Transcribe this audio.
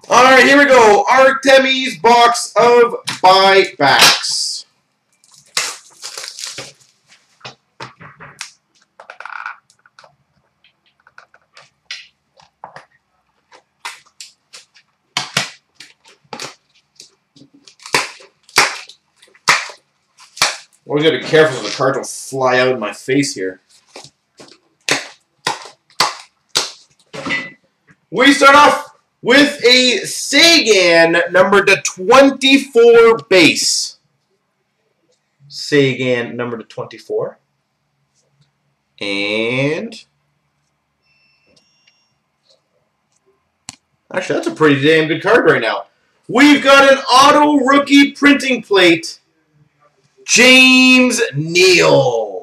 All right, here we go. Artemi's box of buybacks. Always gotta be careful so the cards don't fly out in my face here. We start off with a Sagan number to 24 base. Sagan number to 24. And actually, that's a pretty damn good card right now. We've got an auto rookie printing plate. James Neal.